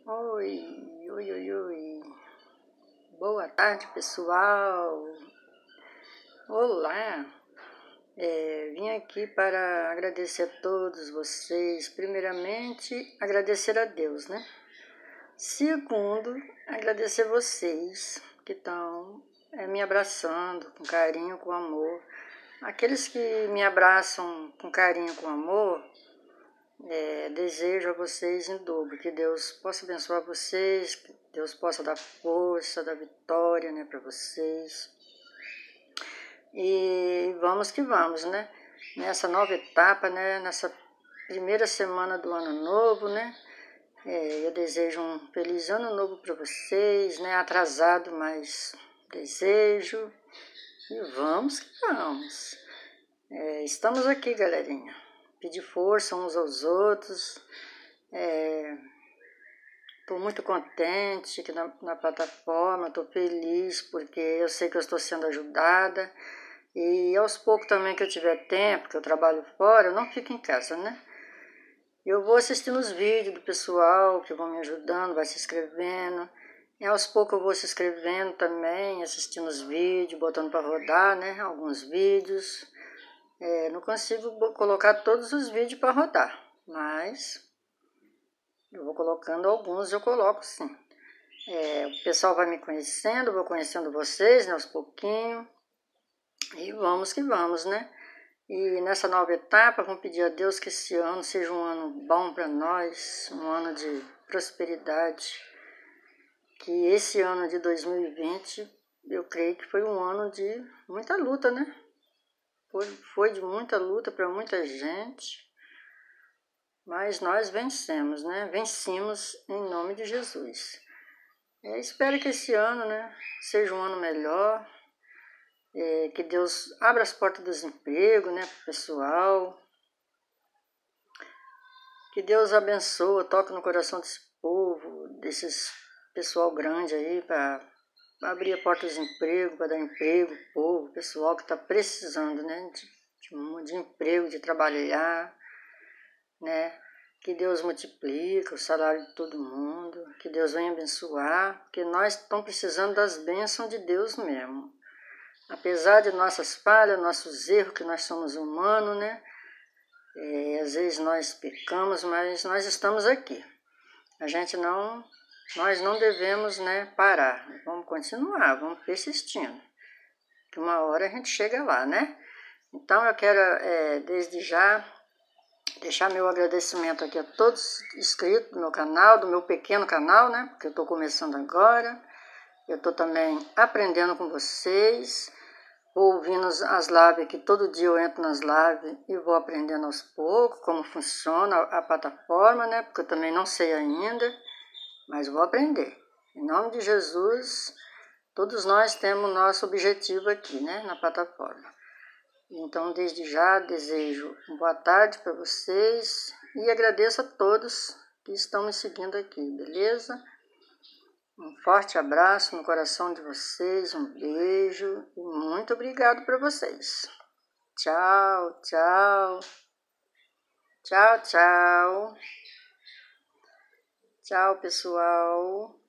Oi, oi, oi, oi. Boa tarde, pessoal. Olá. Vim aqui para agradecer a todos vocês. Primeiramente, agradecer a Deus, né? Segundo, agradecer vocês que estão me abraçando com carinho, com amor. Aqueles que me abraçam com carinho, com amor, desejo a vocês em dobro, que Deus possa abençoar vocês, que Deus possa dar força, dar vitória, né, para vocês. E vamos que vamos, né? Nessa nova etapa, né, nessa primeira semana do ano novo, né? Eu desejo um feliz ano novo para vocês, né? Atrasado, mas desejo. E vamos que vamos. Estamos aqui, galerinha. Pedir força uns aos outros. Estou muito contente aqui na plataforma, estou feliz porque eu sei que eu estou sendo ajudada. E aos poucos também que eu tiver tempo, que eu trabalho fora, eu não fico em casa, né? Eu vou assistindo os vídeos do pessoal que vão me ajudando, vai se inscrevendo. E aos poucos eu vou se inscrevendo também, assistindo os vídeos, botando para rodar, né? Alguns vídeos. Não consigo colocar todos os vídeos para rodar, mas eu vou colocando alguns, eu coloco sim. O pessoal vai me conhecendo, vou conhecendo vocês, né, aos pouquinhos. E vamos que vamos, né? E nessa nova etapa, vamos pedir a Deus que esse ano seja um ano bom para nós, um ano de prosperidade. Que esse ano de 2020, eu creio que foi um ano de muita luta, né? Foi de muita luta para muita gente, mas nós vencemos, né? Vencemos em nome de Jesus. Espero que esse ano, né, seja um ano melhor, que Deus abra as portas dos empregos, né, para o pessoal, que Deus abençoe, toque no coração desse povo, desses pessoal grande aí, para abrir a porta dos empregos, para dar emprego ao povo, pessoal que está precisando, né, de emprego, de trabalhar, né, que Deus multiplique o salário de todo mundo, que Deus venha abençoar, porque nós estamos precisando das bênçãos de Deus mesmo. Apesar de nossas falhas, nossos erros, que nós somos humanos, né? Às vezes nós pecamos, mas nós estamos aqui. Nós não devemos, né, parar. Vamos continuar, vamos persistindo. Que uma hora a gente chega lá, né? Então eu quero, desde já, deixar meu agradecimento aqui a todos inscritos do meu canal, do meu pequeno canal, né? Porque eu estou começando agora. Eu estou também aprendendo com vocês, ouvindo as lives aqui. Todo dia eu entro nas lives e vou aprendendo aos poucos como funciona a plataforma, né? Porque eu também não sei ainda, mas vou aprender. Em nome de Jesus, todos nós temos nosso objetivo aqui, né? Na plataforma. Então, desde já, desejo uma boa tarde para vocês e agradeço a todos que estão me seguindo aqui, beleza? Um forte abraço no coração de vocês, um beijo e muito obrigado para vocês. Tchau, tchau. Tchau, tchau. Tchau, pessoal.